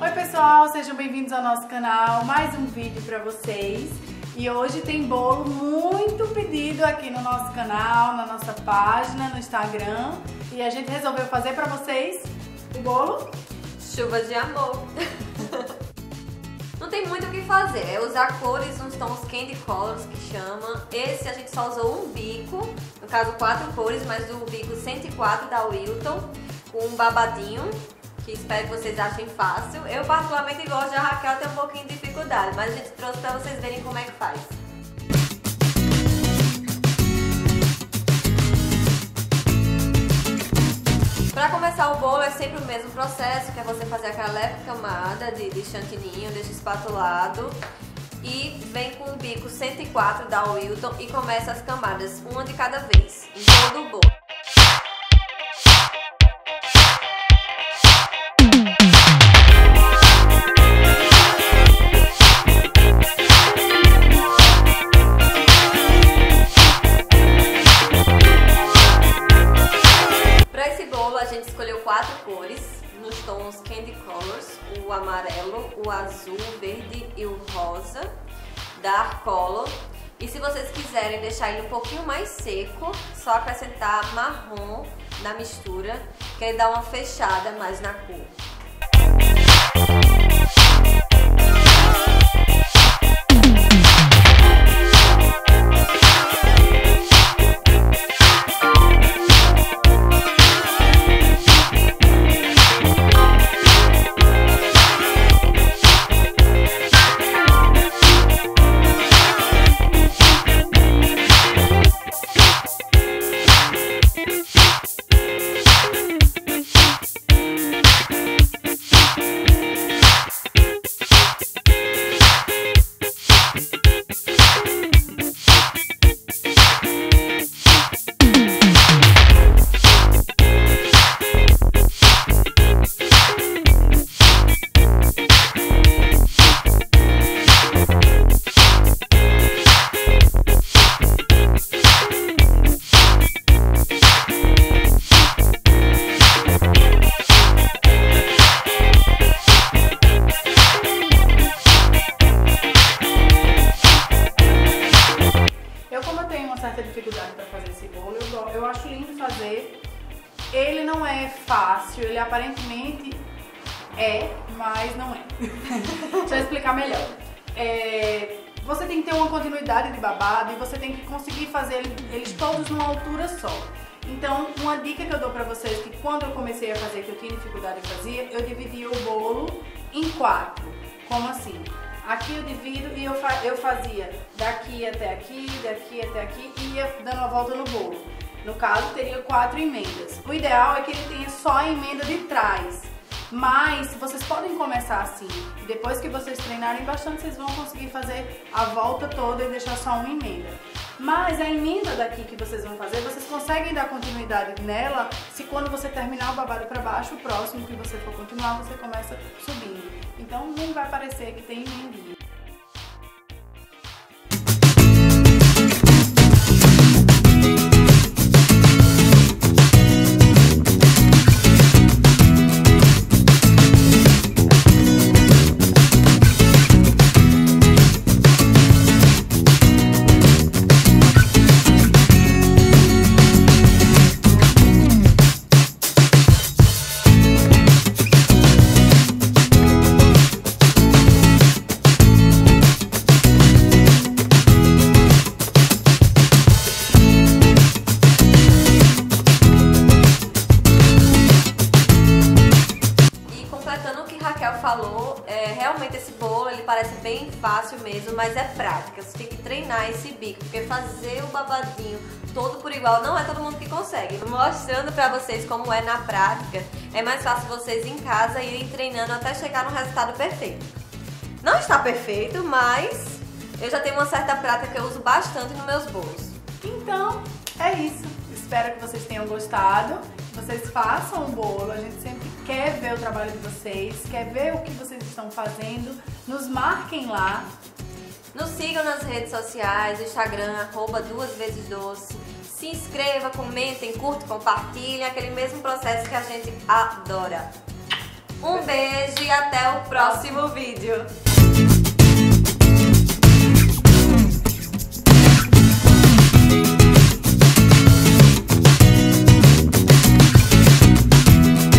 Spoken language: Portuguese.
Oi pessoal, sejam bem-vindos ao nosso canal, mais um vídeo para vocês. E hoje tem bolo muito pedido aqui no nosso canal, na nossa página, no Instagram. E a gente resolveu fazer para vocês o bolo Chuva de Amor. Não tem muito o que fazer, é usar cores, uns tons candy colors que chama. Esse a gente só usou um bico, no caso 4 cores, mas o bico 104 da Wilton, com um babadinho, que espero que vocês achem fácil. Eu particularmente gosto, a Raquel tem um pouquinho de dificuldade, mas a gente trouxe pra vocês verem como é que faz. Para começar o bolo é sempre o mesmo processo, que é você fazer aquela leve camada de chantininho, deixa espatulado e vem com o bico 104 da Wilton e começa as camadas, uma de cada vez, em todo o bolo. A gente escolheu 4 cores nos tons candy colors, o amarelo, o azul, o verde e o rosa, dark color. E se vocês quiserem deixar ele um pouquinho mais seco, só acrescentar marrom na mistura, que ele dá uma fechada mais na cor. Dificuldade para fazer esse bolo, eu acho lindo fazer. Ele não é fácil, ele aparentemente é, mas não é. Deixa eu explicar melhor. Você tem que ter uma continuidade de babado e você tem que conseguir fazer eles todos numa altura só. Então, uma dica que eu dou pra vocês, que quando eu comecei a fazer, que eu tinha dificuldade em fazer, eu dividia o bolo em 4. Como assim? Aqui eu divido e eu fazia daqui até aqui e ia dando a volta no bolo. No caso, teria 4 emendas. O ideal é que ele tenha só a emenda de trás. Mas vocês podem começar assim. E depois que vocês treinarem bastante, vocês vão conseguir fazer a volta toda e deixar só uma emenda. Mas a emenda daqui que vocês vão fazer, vocês conseguem dar continuidade nela se quando você terminar o babado para baixo, o próximo que você for continuar, você começa subindo. Então não vai parecer que tem emendinha. Falou, realmente esse bolo ele parece bem fácil mesmo, mas é prática, você tem que treinar esse bico, porque fazer o babadinho todo por igual não é todo mundo que consegue. Mostrando pra vocês como é na prática, é mais fácil vocês em casa irem treinando até chegar no resultado perfeito. Não está perfeito, mas eu já tenho uma certa prática que eu uso bastante nos meus bolos. Então, é isso. Espero que vocês tenham gostado. Vocês façam o bolo, a gente sempre quer ver o trabalho de vocês, quer ver o que vocês estão fazendo, nos marquem lá. Nos sigam nas redes sociais, Instagram, @2vezesdoce. Se inscreva, comentem, curtam, compartilhem, aquele mesmo processo que a gente adora. Um beijo e até o próximo vídeo.